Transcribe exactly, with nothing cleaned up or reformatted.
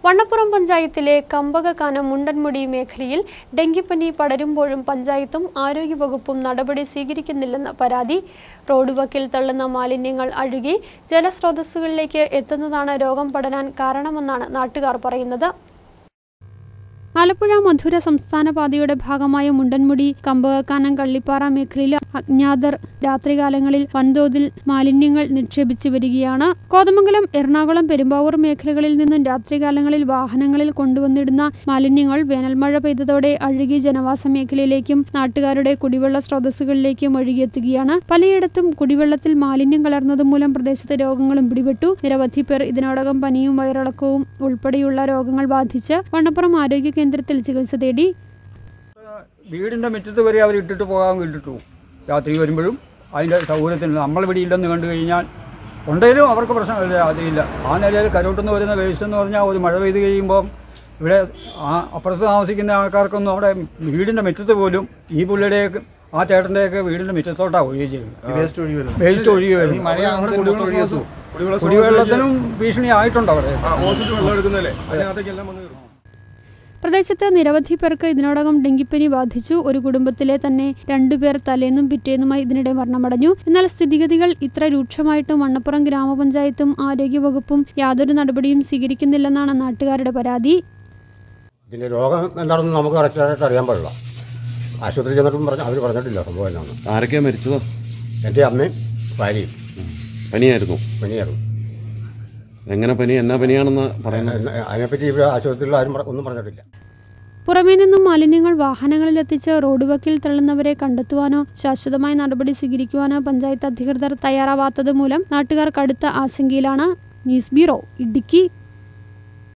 വണ്ണപ്പുറം പഞ്ചായത്തിലെ കമ്പകക്കാനം മുണ്ടൻമുടി മേഖലയിൽ ഡെങ്കിപ്പനി പടരുമ്പോഴും പഞ്ചായത്തും ആരോഗ്യവകുപ്പും നടപടി സ്വീകരിക്കുന്നില്ലെന്ന് പരാതി. റോഡ് വക്കിൽ തള്ളുന്ന മാലിന്യങ്ങൾ അഴുകി ജലസ്രോതസ്സുകളിലേക്ക് എത്തുന്നതാണ് രോഗം പടരാൻ കാരണമെന്നാണ് നാട്ടുകാർ പറയുന്നത്. ആലപ്പുഴ മധുര സംസ്ഥാന പാതയുടെ ഭാഗമായ മുണ്ടൻമുടി കമ്പകക്കാനം കള്ളിപ്പാറ മേഖലയിൽ അജ്ഞാതർ രാത്രികാലങ്ങളിൽ വൻതോതിൽ മാലിന്യങ്ങൾ നിക്ഷേപിച്ചു വരികയാണ്. കോതമംഗലം, എറണാകുളം, പെരുമ്പാവൂർ മേഖലകളിൽ നിന്നും രാത്രികാലങ്ങളിൽ വാഹനങ്ങളിൽ കൊണ്ടുവന്നിടുന്ന മാലിന്യങ്ങൾ വേനൽമഴ പെയ്തതോടെ അഴുകി ജനവാസ മേഖലയിലേക്കും നാട്ടുകാരുടെ കുടിവെള്ള സ്രോതസ്സുകളിലേക്കും ഒഴുകിയെത്തുകയാണ്. പലയിടത്തും കുടിവെള്ളത്തിൽ മാലിന്യം കലർന്നതുമൂലം പ്രദേശത്ത് രോഗങ്ങളും പിടിപെട്ടു. നിരവധി പേർ ഇതിനോടകം പനിയും വയറിളക്കവും ഉൾപ്പെടെയുള്ള രോഗങ്ങൾ ബാധിച്ച് വണ്ണപ്പുറം ആരോഗ്യ കേന്ദ്രത്തിൽ ചികിത്സ തേടി. വീടിൻ്റെ മുറ്റത്ത് വരെ അവർ ഇട്ടിട്ട് പോകാൻ ഇട്ടിട്ടു. രാത്രി വരുമ്പോഴും അതിൻ്റെ സൗകര്യത്തിന് നമ്മളിവിടെ ഇല്ലെന്ന് കണ്ടു കഴിഞ്ഞാൽ ഉണ്ടെങ്കിലും അവർക്ക് പ്രശ്നമില്ല, രാത്രിയില്ല. ആ നിലയിൽ കരോട്ടുനിന്ന് വരുന്ന വേസ്റ്റ് എന്ന് പറഞ്ഞാൽ ഒരു മഴ പെയ്ത് കഴിയുമ്പോൾ ഇവിടെ ആ അപ്പുറത്ത് താമസിക്കുന്ന ആൾക്കാർക്കൊന്നും അവിടെ വീടിൻ്റെ മുറ്റത്ത് പോലും ഈ പുള്ളിയുടെയൊക്കെ ആ ചേട്ടൻ്റെയൊക്കെ വീടിൻ്റെ മുറ്റത്തോട്ടാണ് ഒഴുകി ചെയ്യുന്നത്. വേസ്റ്റ് ഒഴുകി വരും. കുടിവെള്ളത്തിനും ഭീഷണി ആയിട്ടുണ്ട് അവിടെ. പ്രദേശത്ത് നിരവധി പേർക്ക് ഇതിനോടകം ഡെങ്കിപ്പനി ബാധിച്ചു. ഒരു കുടുംബത്തിലെ തന്നെ രണ്ടുപേർ തലേന്നും പിറ്റേന്നുമായി ഇതിനിടെ മരണമടഞ്ഞു. എന്നാൽ സ്ഥിതിഗതികൾ ഇത്ര രൂക്ഷമായിട്ടും വണ്ണപ്പുറം ഗ്രാമപഞ്ചായത്തും ആരോഗ്യവകുപ്പും യാതൊരു നടപടിയും സ്വീകരിക്കുന്നില്ലെന്നാണ് നാട്ടുകാരുടെ പരാതി. ഇതിൻ്റെ രോഗം എന്താണെന്ന് നമുക്ക് കറക്റ്റായിട്ട് അറിയാൻ പാടില്ല. ആശുപത്രി ചെന്നിട്ടും പറഞ്ഞ അവർ പറഞ്ഞിട്ടില്ല സംഭവം എന്നാണ്. ആരൊക്കെയാണ് മരിച്ചത്? എൻ്റെ അമ്മയും ഭാര്യയും. പനിയായിരുന്നു? പനിയായിരുന്നു. എങ്ങനെ പനി, എന്നാ പനിയാണെന്ന് പറയുന്നത്? അതിനെപ്പറ്റി ഇവിടെ ആശുപത്രിയിൽ ആരും ഒന്നും പറഞ്ഞിട്ടില്ല. പുറമേ നിന്നും മാലിന്യങ്ങൾ വാഹനങ്ങളിലെത്തിച്ച് റോഡ് വക്കിൽ തള്ളുന്നവരെ കണ്ടെത്തുവാനോ ശാശ്വതമായ നടപടി സ്വീകരിക്കുവാനോ പഞ്ചായത്ത് അധികൃതർ തയ്യാറാവാത്തത് മൂലം നാട്ടുകാർ കടുത്ത ആശങ്കയിലാണ്. News bureau, Idukki.